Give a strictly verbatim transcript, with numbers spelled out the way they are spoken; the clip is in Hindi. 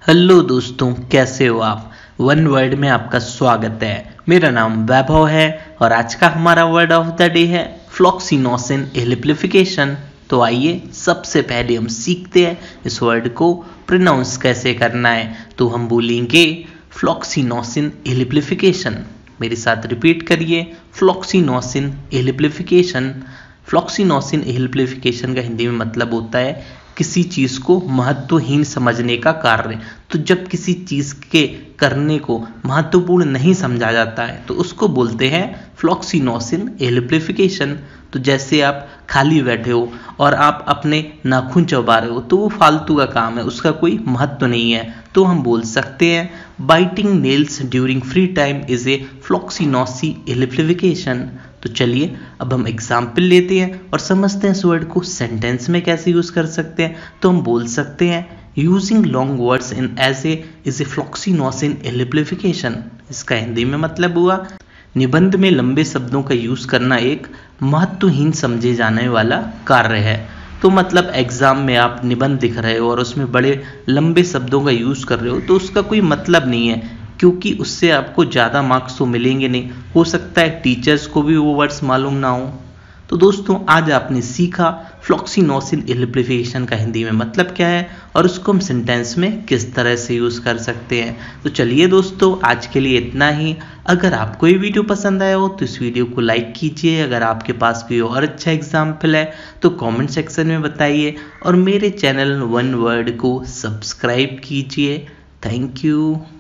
हेलो दोस्तों, कैसे हो आप। वन वर्ड में आपका स्वागत है। मेरा नाम वैभव है और आज का हमारा वर्ड ऑफ द डे है फ्लॉक्सीनोसिन एम्प्लीफिकेशन। तो आइए सबसे पहले हम सीखते हैं इस वर्ड को प्रोनाउंस कैसे करना है। तो हम बोलेंगे फ्लॉक्सीनोसिन एम्प्लीफिकेशन। मेरे साथ रिपीट करिए, फ्लॉक्सीनोसिन एम्प्लीफिकेशन। फ्लॉक्सीनोसिन एम्प्लीफिकेशन का हिंदी में मतलब होता है किसी चीज को महत्वहीन समझने का कार्य। तो जब किसी चीज के करने को महत्वपूर्ण नहीं समझा जाता है तो उसको बोलते हैं फ्लॉक्सीनोसिन एम्प्लीफिकेशन। तो जैसे आप खाली बैठे हो और आप अपने नाखून चबा रहे हो तो वो फालतू का काम है, उसका कोई महत्व नहीं है। तो हम बोल सकते हैं biting nails during free time is a floccinaucinihilipilification. तो चलिए अब हम एग्जाम्पल लेते हैं और समझते हैं इस वर्ड को सेंटेंस में कैसे यूज कर सकते हैं। तो हम बोल सकते हैं using long words in as a is a floccinaucinihilipilification. इसका हिंदी में मतलब हुआ निबंध में लंबे शब्दों का यूज करना एक महत्वहीन समझे जाने वाला कार्य है। तो मतलब एग्जाम में आप निबंध लिख रहे हो और उसमें बड़े लंबे शब्दों का यूज कर रहे हो तो उसका कोई मतलब नहीं है, क्योंकि उससे आपको ज़्यादा मार्क्स तो मिलेंगे नहीं। हो सकता है टीचर्स को भी वो वर्ड्स मालूम ना हो। तो दोस्तों आज आपने सीखा फ्लॉक्सीनोसिन एम्प्लीफिकेशन का हिंदी में मतलब क्या है और उसको हम सेंटेंस में किस तरह से यूज़ कर सकते हैं। तो चलिए दोस्तों आज के लिए इतना ही। अगर आपको ये वीडियो पसंद आया हो तो इस वीडियो को लाइक कीजिए। अगर आपके पास कोई और अच्छा एग्जाम्पल है तो कमेंट सेक्शन में बताइए और मेरे चैनल वन वर्ड को सब्सक्राइब कीजिए। Thank you.